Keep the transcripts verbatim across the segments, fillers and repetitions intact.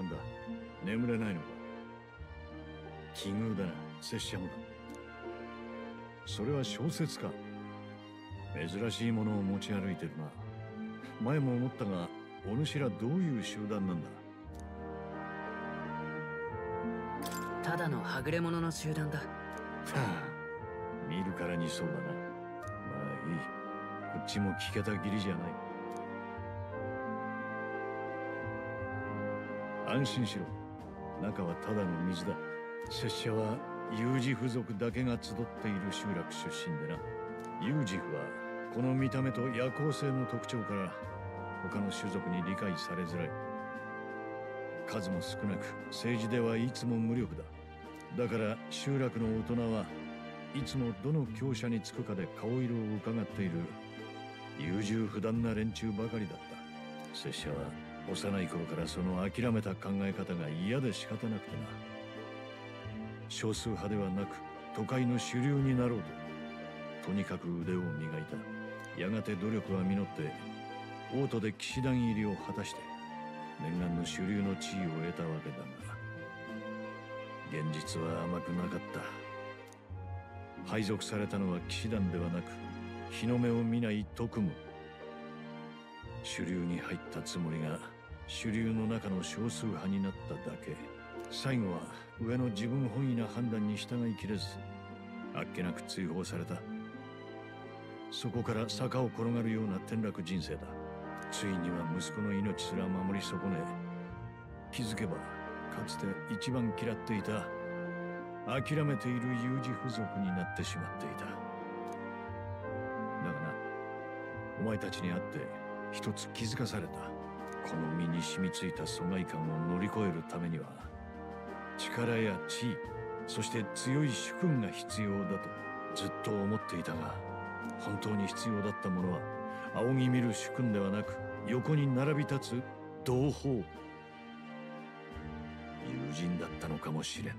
なんだ、眠れないのか。奇遇だな、拙者もだ。それは小説か。珍しいものを持ち歩いてるな。前も思ったが、お主らどういう集団なんだ。 ただのはぐれ者の集団だ。はあ、見るからにそうだな。まあいい、こっちも聞けた義理じゃない。安心しろ、中はただの水だ。拙者はユージフ族だけが集っている集落出身でな。ユージフはこの見た目と夜行性の特徴から他の種族に理解されづらい。数も少なく政治ではいつも無力だ。だから集落の大人はいつもどの強者につくかで顔色を伺っている優柔不断な連中ばかりだった。拙者は幼い頃からその諦めた考え方が嫌で仕方なくてな。少数派ではなく都会の主流になろうととにかく腕を磨いた。やがて努力は実って王都で騎士団入りを果たして念願の主流の地位を得たわけだが、現実は甘くなかった。配属されたのは騎士団ではなく日の目を見ない特務。主流に入ったつもりが主流の中の少数派になっただけ。最後は上の自分本位な判断に従いきれずあっけなく追放された。そこから坂を転がるような転落人生だ。ついには息子の命すら守り損ね、気づけばかつて一番嫌っていた諦めている有事不足になってしまっていた。だがな、お前たちに会って一つ気づかされた。この身に染みついた疎外感を乗り越えるためには力や地位、そして強い主君が必要だとずっと思っていたが、本当に必要だったものは仰ぎ見る主君ではなく横に並び立つ同胞、友人だったのかもしれん。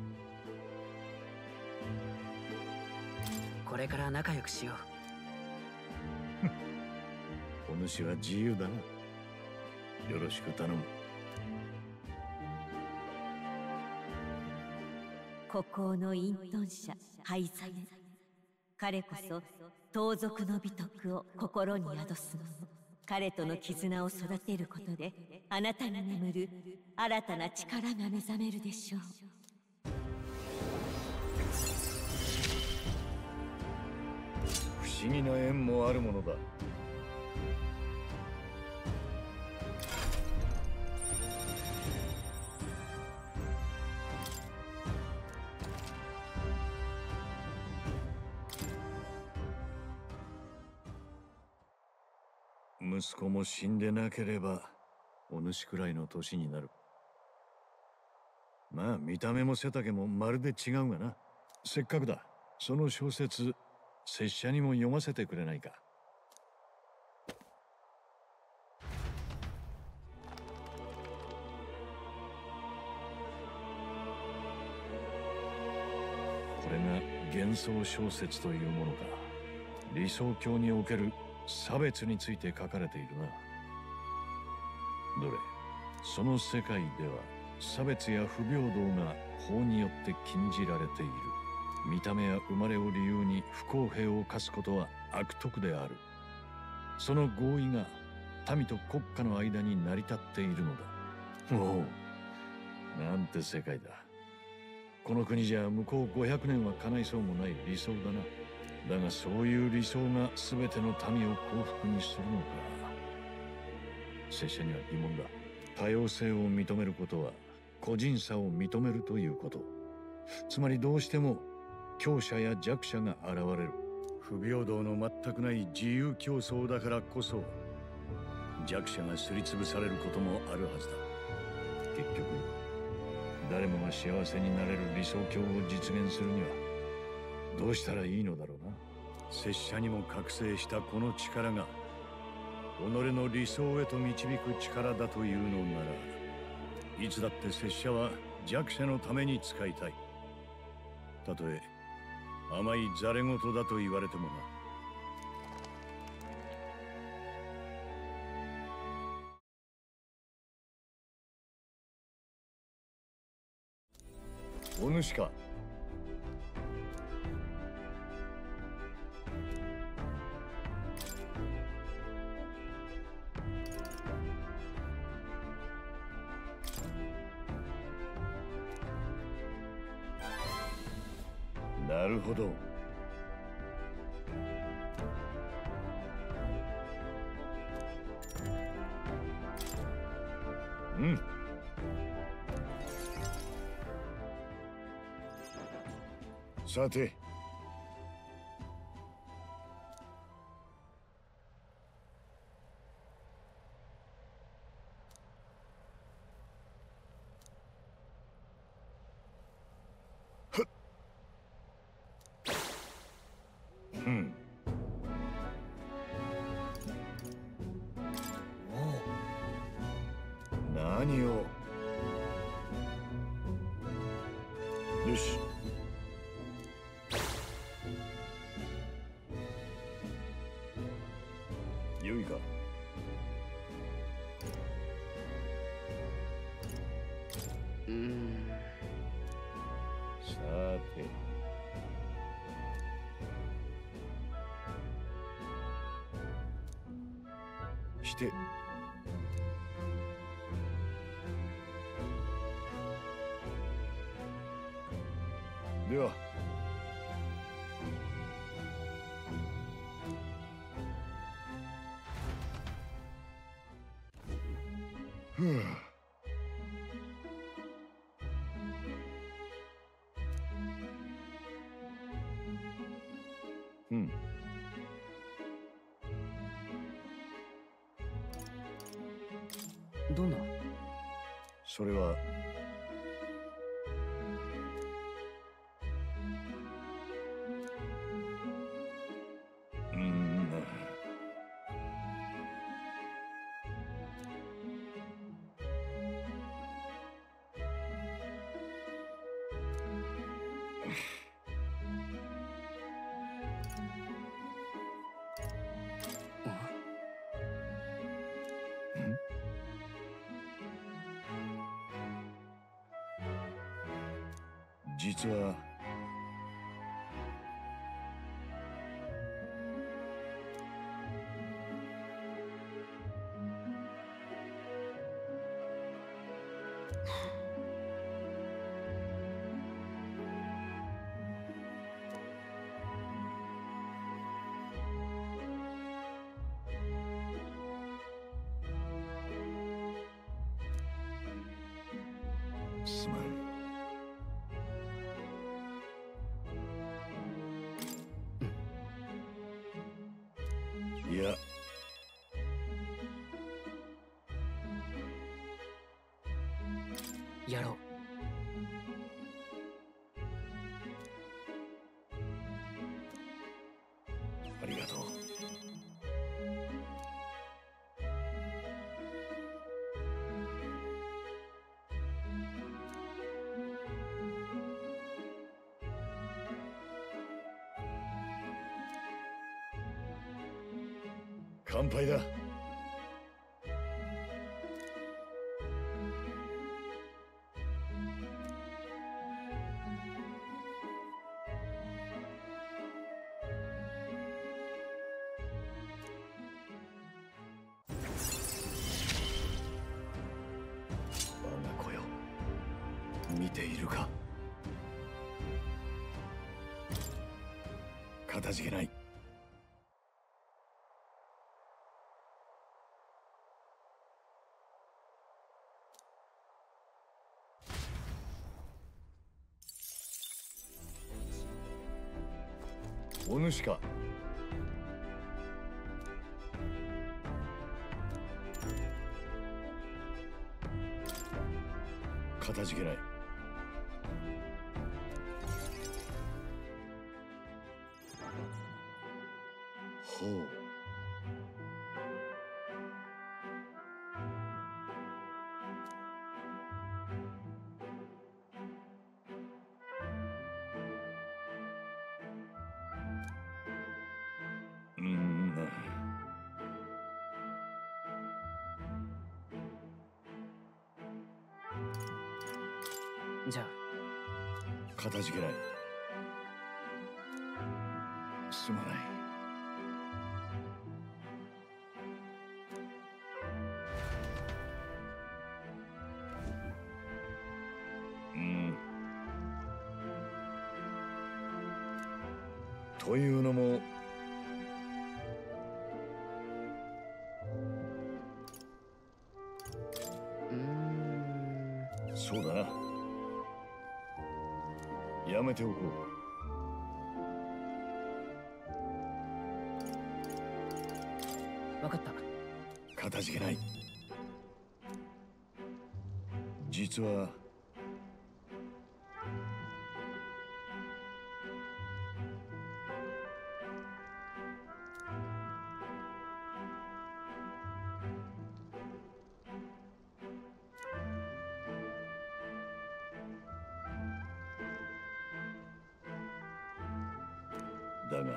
これから仲良くしよう。お主は自由だな。よろしく頼む。 孤高の隠遁者ハイザネ、彼こそ盗賊の美徳を心に宿すもの。彼との絆を育てることであなたに眠る新たな力が目覚めるでしょう。 不思議な縁もあるものだ。息子も死んでなければお主くらいの年になる。まあ見た目も背丈もまるで違うがな。せっかくだ、その小説拙者にも読ませてくれないか。これが幻想小説というものか。理想郷における差別について書かれているな。どれ、その世界では差別や不平等が法によって禁じられている。見た目や生まれを理由に不公平を課すことは悪徳である。その合意が民と国家の間に成り立っているのだ。おお、なんて世界だ。この国じゃ向こうごひゃくねんは叶いそうもない理想だな。だがそういう理想が全ての民を幸福にするのか。拙者には疑問だ。多様性を認めることは個人差を認めるということ。つまりどうしても強者や弱者が現れる。不平等の全くない自由競争だからこそ弱者がすりつぶされることもあるはずだ。結局誰もが幸せになれる理想郷を実現するにはどうしたらいいのだろうな。拙者にも覚醒したこの力が己の理想へと導く力だというのなら、いつだって拙者は弱者のために使いたい。たとえ甘いざれ言だと言われてもな。 お主か。なるほど。うん。さて。うん。何を。よし。良いか。 うーん。 さて。して。では。ふう。うん。 どんな？ それは。うーん。実は。すまん。いや。 やろう。 ありがとう。乾杯だ。我が子よ、見ているか。かたじけない。お主か。かたじけない。ほう。うーん。 じゃあ。 かたじけない。すまない。うん。というのもうーん。 そうだな。やめておこわかった。 う。かたじけない。実はだが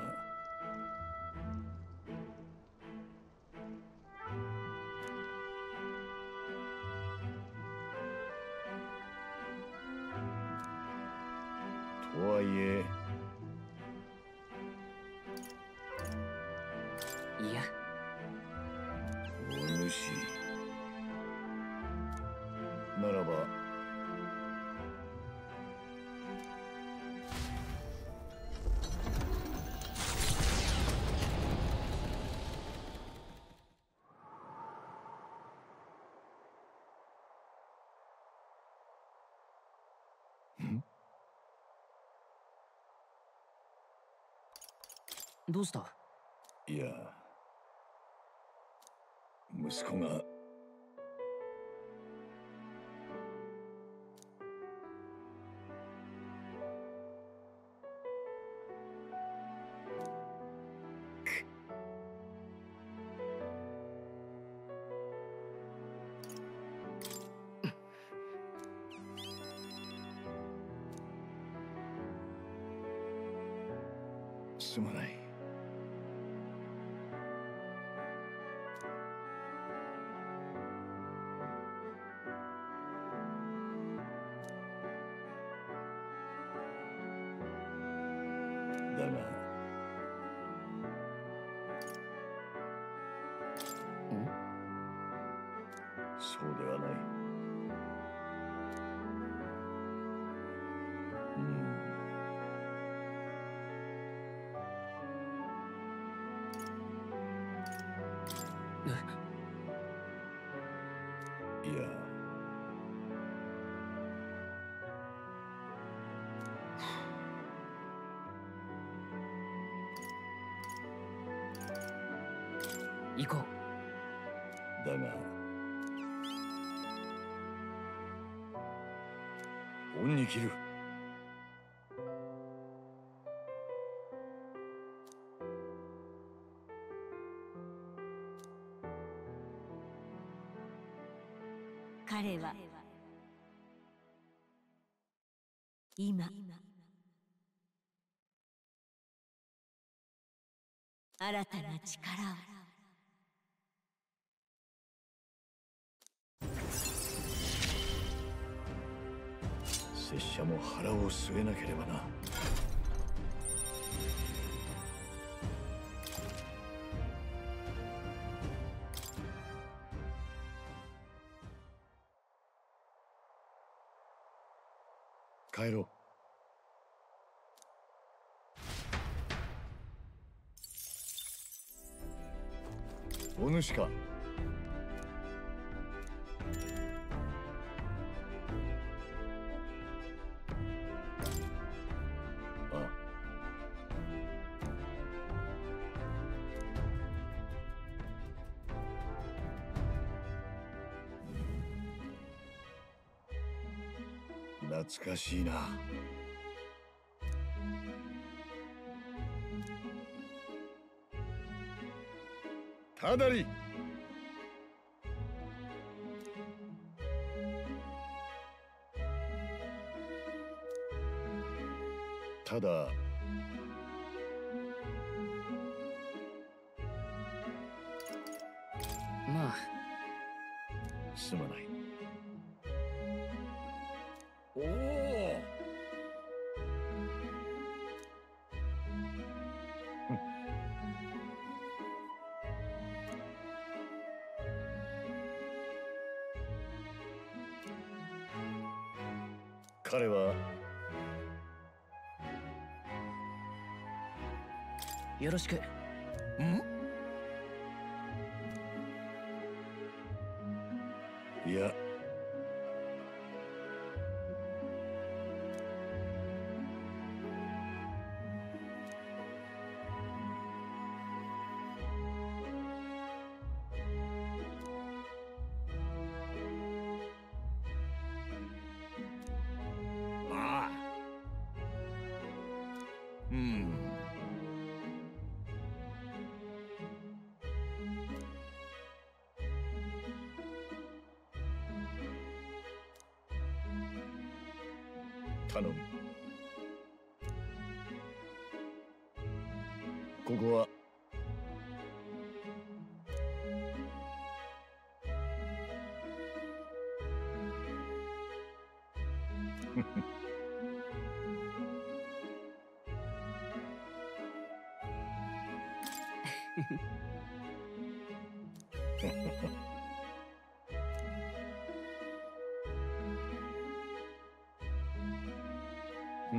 とはいえいや、 お主ならばどうした？ いや、息子がすまない。だがそうではない。うん。いや、 行こだが恩に着る。 彼は今新たな力を拙者も腹を据えなければな。帰ろう。お主か。あ、懐かしいな。ただり。ただまあ、 すまない。おお、 彼はよろしく。 んいや、ああ、うん。頼む。ここはうん。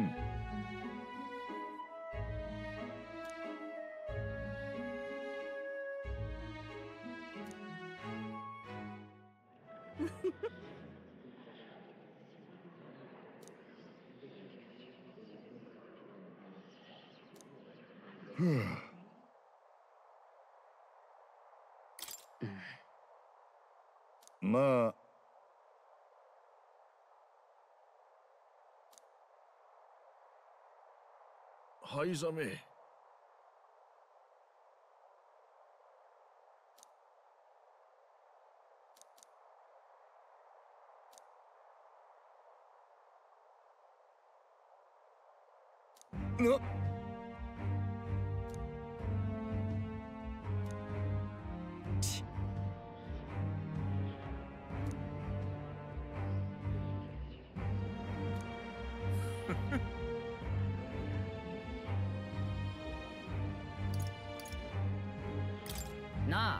ふう。まあ、灰ざめ。ななあ。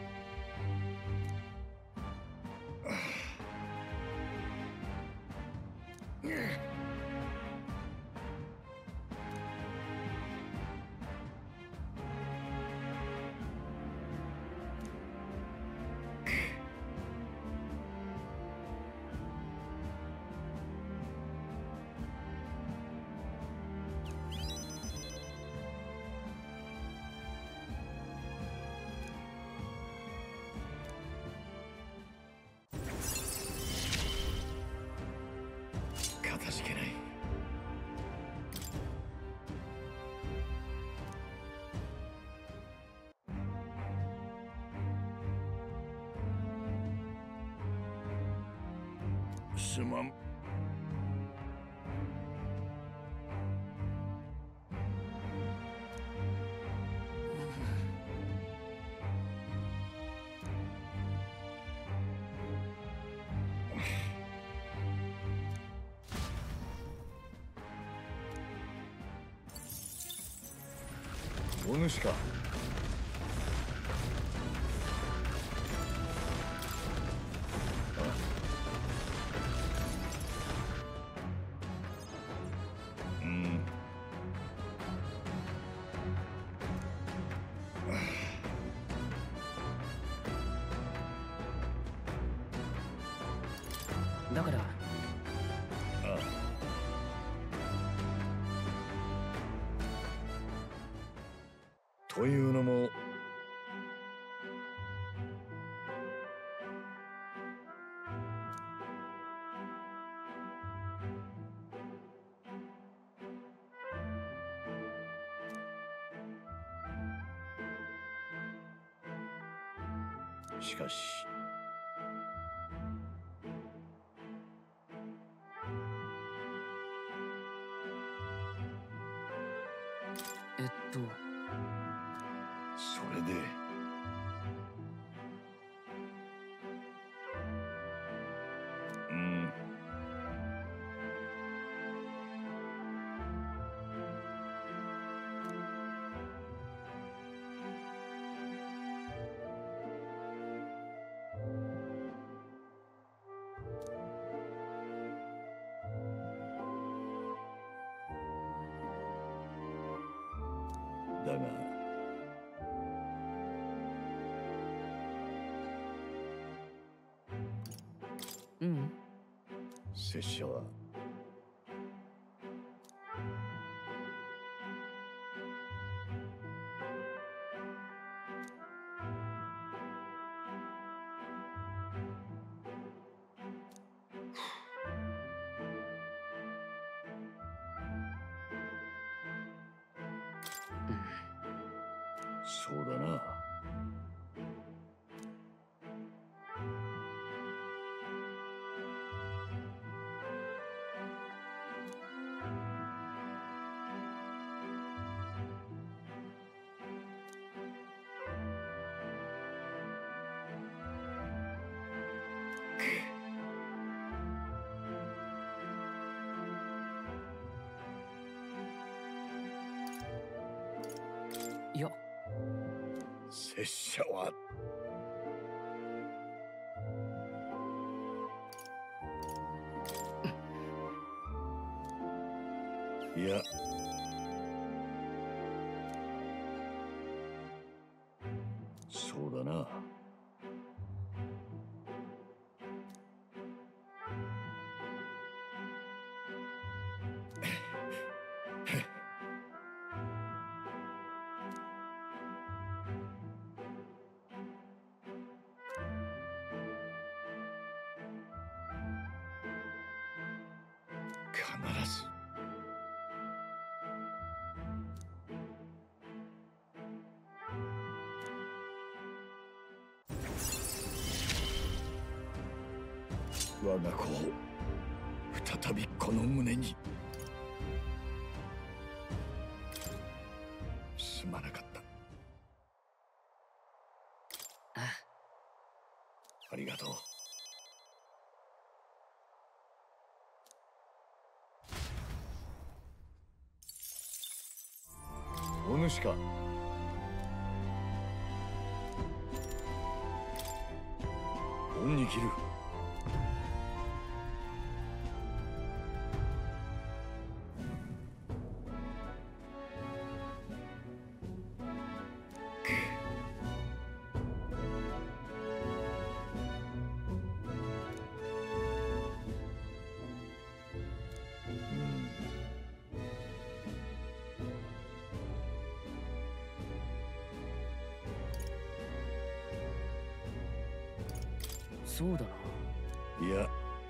かたじけない。すまん。お主か。うん。 だからああ。というのもしかしえっとそれでうんうん。 拙者はそうだな。 いや、 拙者は。いや、そうだな。必ず。我が子を再びこの胸に。すまなかった。 あありがとう。お主か。恩に着る。 そうだな。 いや、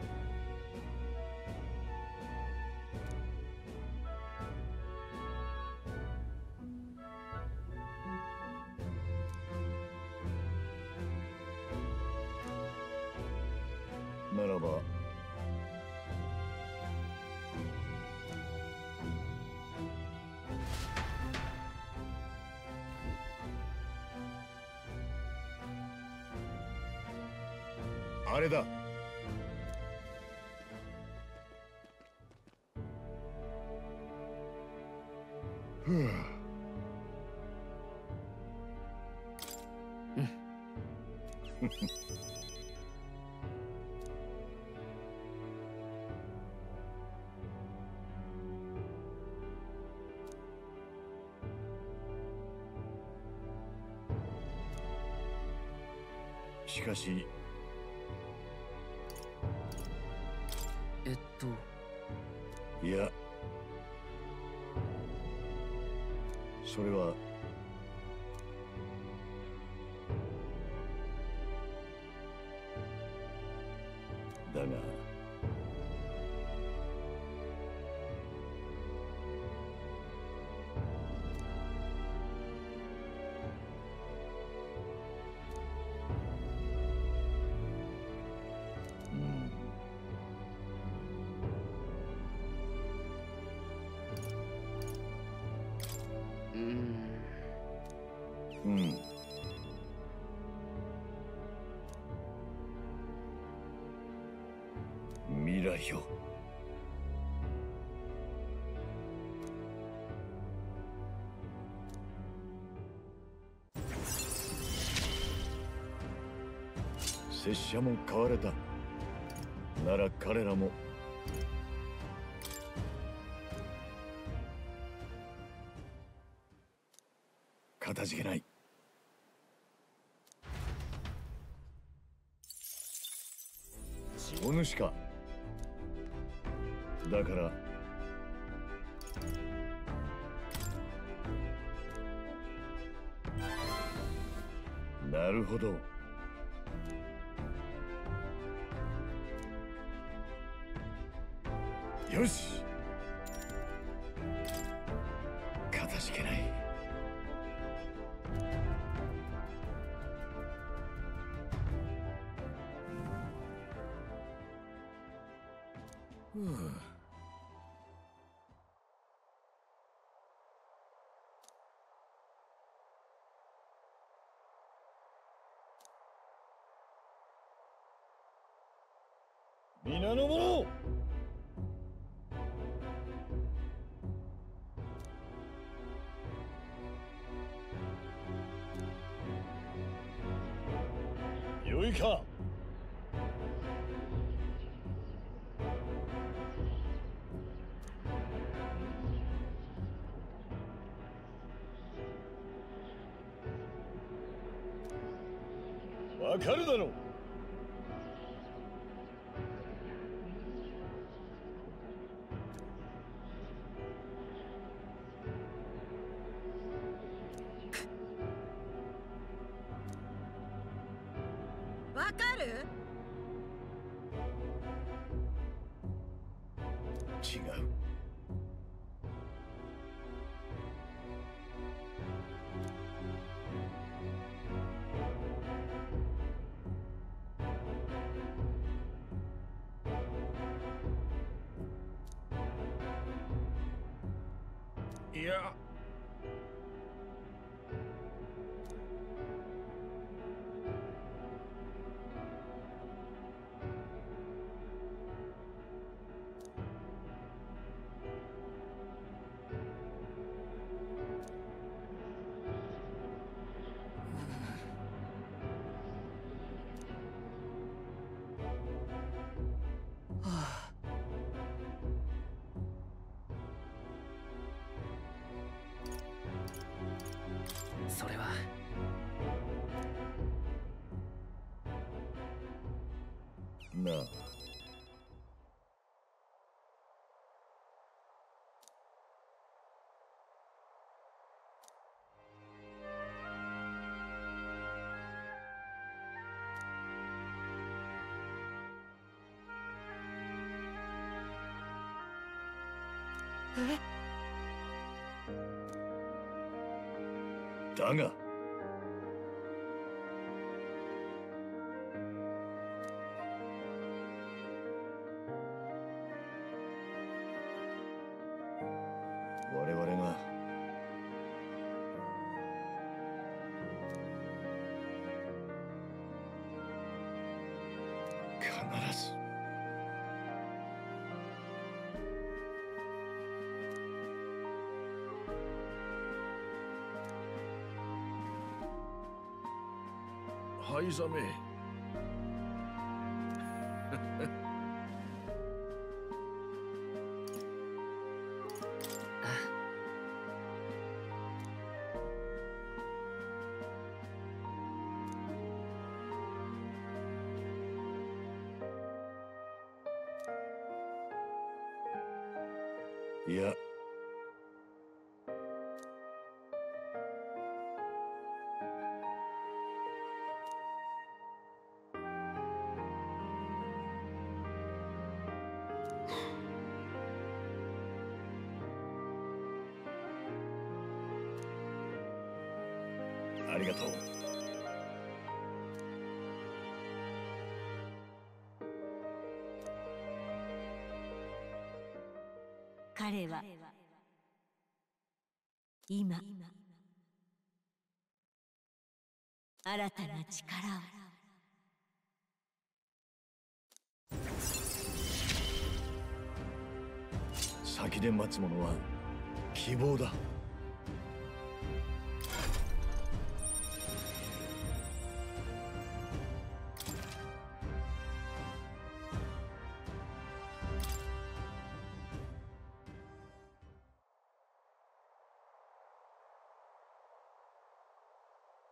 ならばあれだ。ふう。しかしえっといや、それはだがうーんうん未来よ。拙者も変われた。なら彼らもかたじけない。 血お主か。だからなるほど。よし、かたじけない。ふう。皆の者、よいか。わかるだろう。 わかる？ 違う。いや、 それはなあ。だが我々が必ず灰ざめ。いや、ありがとう。 彼は今新たな力を。 先で待つ者は希望だ。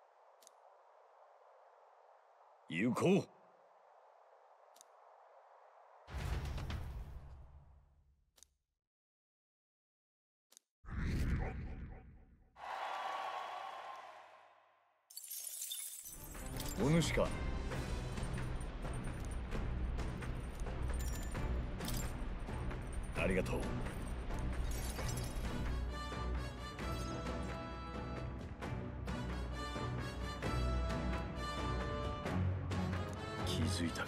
行こう。 お主か。ありがとう。気づいたか。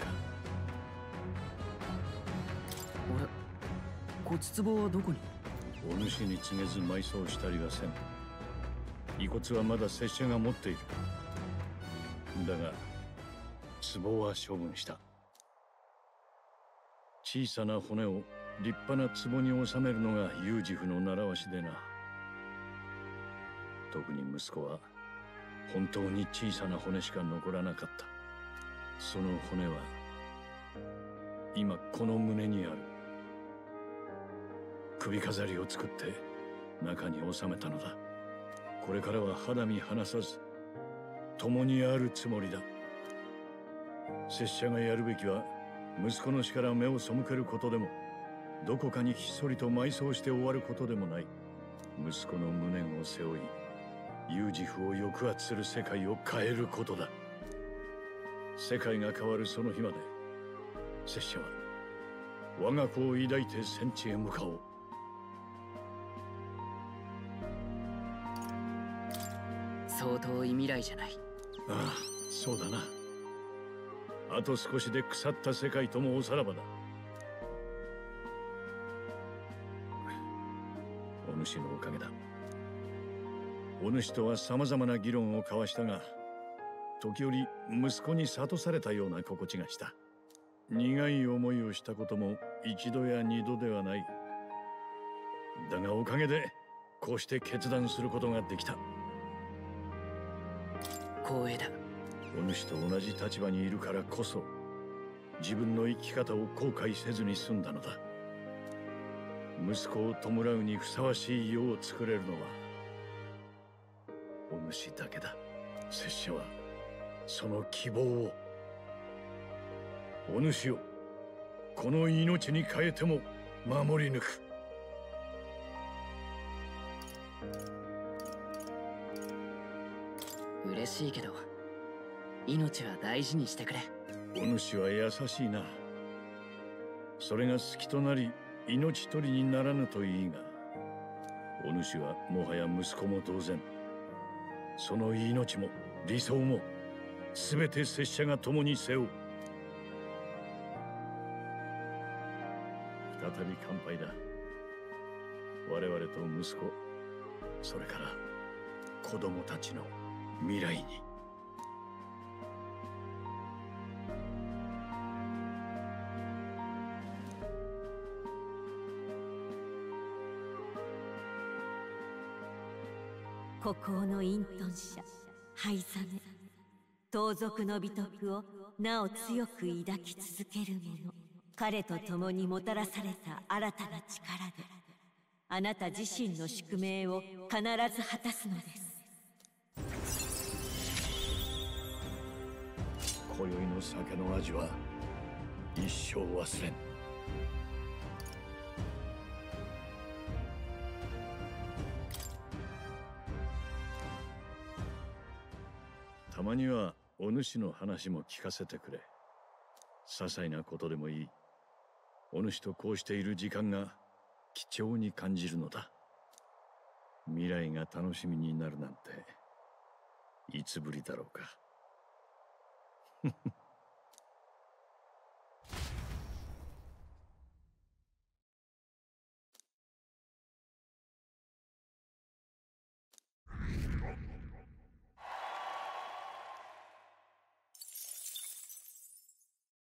俺、骨壺はどこに？ お主に告げず埋葬したりはせん。遺骨はまだ拙者が持っている。だが壺は処分した。小さな骨を立派な壺に収めるのがユージフの習わしでな。特に息子は本当に小さな骨しか残らなかった。その骨は今この胸にある。首飾りを作って中に収めたのだ。これからは肌身離さず共にあるつもりだ。拙者がやるべきは息子の死から目を背けることでも、どこかにひっそりと埋葬して終わることでもない。息子の無念を背負い、ユージフを抑圧する世界を変えることだ。世界が変わるその日まで、拙者は我が子を抱いて戦地へ向かおう。 そう遠い未来じゃない。 ああ、そうだな。あと少しで腐った世界ともおさらばだ。お主のおかげだ。お主とは様々な議論を交わしたが、時折息子に諭されたような心地がした。苦い思いをしたことも一度や二度ではない。だがおかげでこうして決断することができた。 光栄だ。 お主と同じ立場にいるからこそ、自分の生き方を後悔せずに済んだのだ。息子を弔うにふさわしい世を作れるのはお主だけだ。拙者はその希望を、お主をこの命に変えても守り抜く。 嬉しいけど、命は大事にしてくれ。 お主は優しいな。それが好きとなり命取りにならぬといいが、お主はもはや息子も同然。その命も理想も全て拙者が共に背負う。再び乾杯だ。我々と息子、それから子供たちの未来に。 孤高の隠遁者灰ザメ、盗賊の美徳をなお強く抱き続ける者、彼と共にもたらされた新たな力であなた自身の宿命を必ず果たすのです。 今宵の酒の味は一生忘れん。たまにはお主の話も聞かせてくれ。些細なことでもいい。お主とこうしている時間が貴重に感じるのだ。未来が楽しみになるなんていつぶりだろうか。